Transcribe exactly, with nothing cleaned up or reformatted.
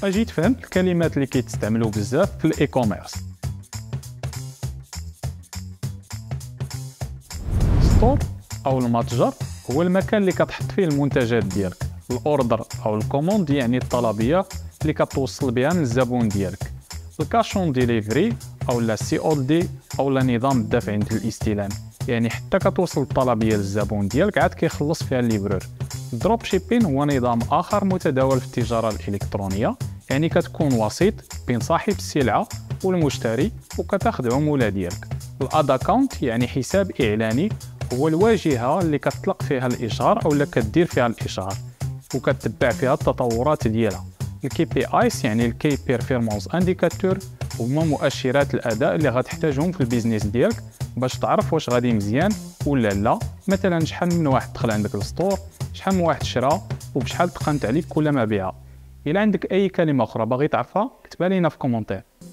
اجي تفهم الكلمات اللي كيتستعملوا بزاف في الاي كوميرس. ستور او المتجر هو المكان اللي كتحط فيه المنتجات ديالك. الاوردر او الكوموند يعني الطلبيه اللي كتوصل بها للزبون ديالك. الكاشون ديليفري او لا سي او دي او لا نظام الدفع عند الاستلام، يعني حتى كتوصل الطلبيه للزبون ديالك عاد كيخلص فيها الليفرور. الدروب شيبين هو نظام اخر متداول في التجاره الالكترونيه، يعني كتكون وسيط بين صاحب السلعه والمشتري وكتاخذ عموله ديالك. الاد اكونت يعني حساب اعلاني، هو الواجهه اللي كتطلق فيها الاشهار او اللي كدير فيها الاشهار وكتتبع فيها التطورات ديالها. الكي بي ايس يعني الكي بيرفورمانس انديكاتور، هما مؤشرات الاداء اللي غتحتاجهم في البيزنس ديالك باش تعرف واش غادي مزيان ولا لا. مثلا شحال من واحد دخل عندك السطور، شحال من واحد شرا، وبشحال تقنت عليك كل مبيعه. الا عندك اي كلمه اخرى باغي تعرفها كتبها لينا في كومونتير.